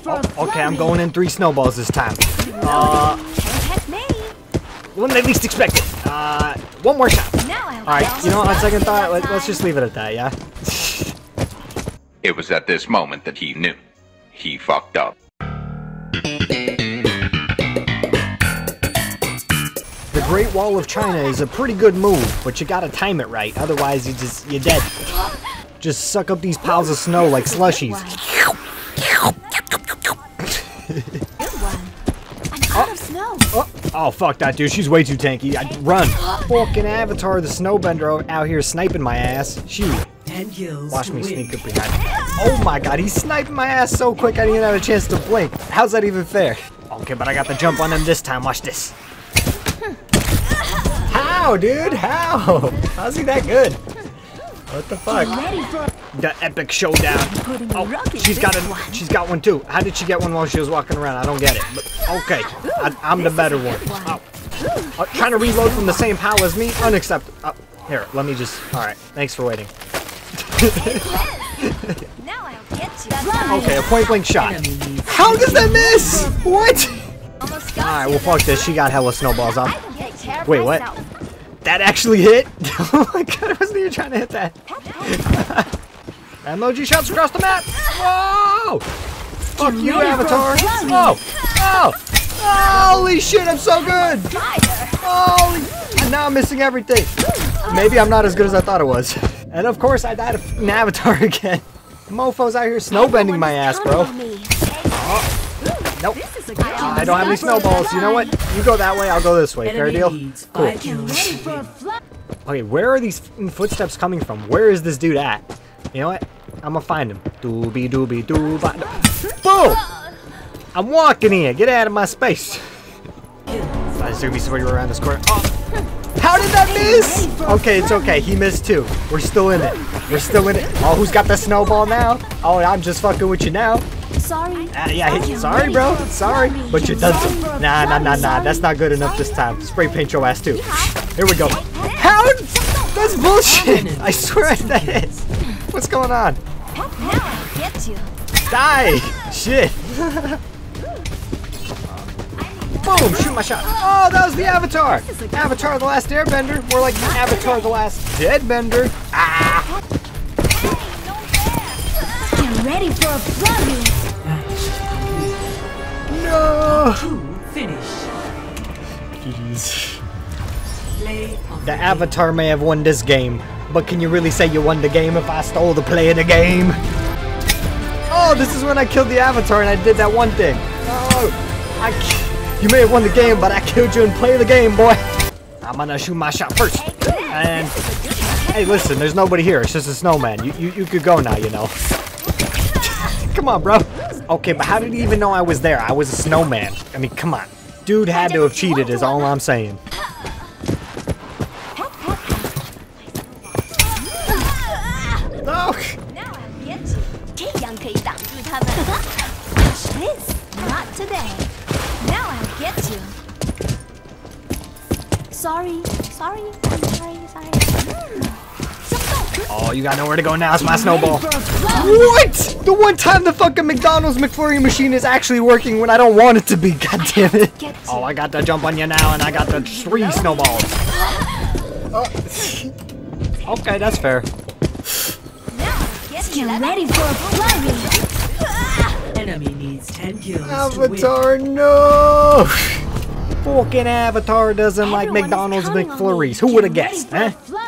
Okay, I'm going in 3 snowballs this time. When they least expect it. One more shot. Alright, you know what, on second thought, let's just leave it at that, yeah? It was at this moment that he knew. He fucked up. The Great Wall of China is a pretty good move, but you gotta time it right, otherwise you're dead. Just suck up these piles of snow like slushies. Oh, fuck that, dude. She's way too tanky. Run. Fucking Avatar, the snowbender, out here sniping my ass. Shoot. Watch me sneak up behind him. Oh my god, he's sniping my ass so quick I didn't even have a chance to blink. How's that even fair? Okay, but I got the jump on him this time. Watch this. How, dude? How? How's he that good? What the fuck? The epic showdown. Oh, she's got one too. How did she get one while she was walking around? I don't get it. But, okay, I'm the better one. Oh. Trying to reload from the same pile as me? Unacceptable. Oh, here, let me just... Alright, thanks for waiting. Okay, a point blank shot. How does that miss? What? Alright, well fuck this. She got hella snowballs up. Wait, what? That actually hit? Oh my god, I wasn't even trying to hit that. Emoji shots across the map. Whoa! Fuck you, Avatar. Whoa! Oh! Holy shit, I'm so good! Holy... And now I'm missing everything. Maybe I'm not as good as I thought it was. And of course, I died of an Avatar again. Mofo's out here snowbending my ass, bro. Oh. Nope. I don't have any snowballs. You know what? You go that way, I'll go this way. Fair deal? Cool. Okay, where are these footsteps coming from? Where is this dude at? You know what? I'm gonna find him. Doobie doobie doobie. Boom! I'm walking here. Get out of my space. I assume he's somewhere around this corner. Oh. How did that miss? Okay, it's okay. He missed too. We're still in it. We're still in it. Oh, who's got the snowball now? Oh, I'm just fucking with you now. Sorry. Yeah, sorry, bro. Sorry. But you done some. Nah. That's not good enough this time. Spray paint your ass too. Here we go. How? That's bullshit. I swear that is. What's going on? Die. Shit. Boom! Shoot my shot. Oh, that was the Avatar. Avatar the Last Airbender. More like Avatar the Last Deadbender. Ah! Get ready for a flurry. No! Finish. Jeez. The Avatar may have won this game, but can you really say you won the game if I stole the play in the game? Oh, this is when I killed the Avatar and I did that one thing. Oh, you may have won the game, but I killed you and play the game, boy. I'm gonna shoot my shot first. And hey, listen, there's nobody here. It's just a snowman. You could go now, you know. Come on, bro. Okay, but how did he even know I was there? I was a snowman. I mean, come on. Dude had to have cheated is all I'm saying. No. Not today. Now I'll get you. Sorry. Oh, you got nowhere to go now. It's my snowball. What? The one time the fucking McDonald's McFlurry machine is actually working when I don't want it to be. God damn it. Oh, I got to jump on you now, and I got the 3 snowballs. Okay, that's fair. Get ready for a flurry. Enemy needs 10 kills. Avatar, no! Fucking Avatar doesn't like McDonald's McFlurries. Who would have guessed, huh?